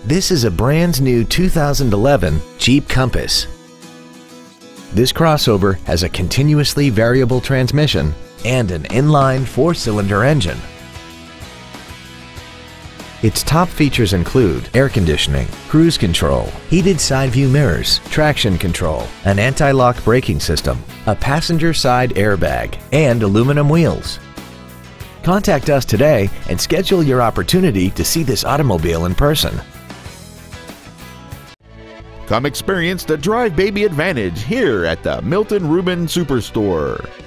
This is a brand new 2011 Jeep Compass. This crossover has a continuously variable transmission and an inline 4-cylinder engine. Its top features include air conditioning, cruise control, heated side view mirrors, traction control, an anti-lock braking system, a passenger side airbag, and aluminum wheels. Contact us today and schedule your opportunity to see this automobile in person. Come experience the Drive Baby advantage here at the Milton Ruben Superstore.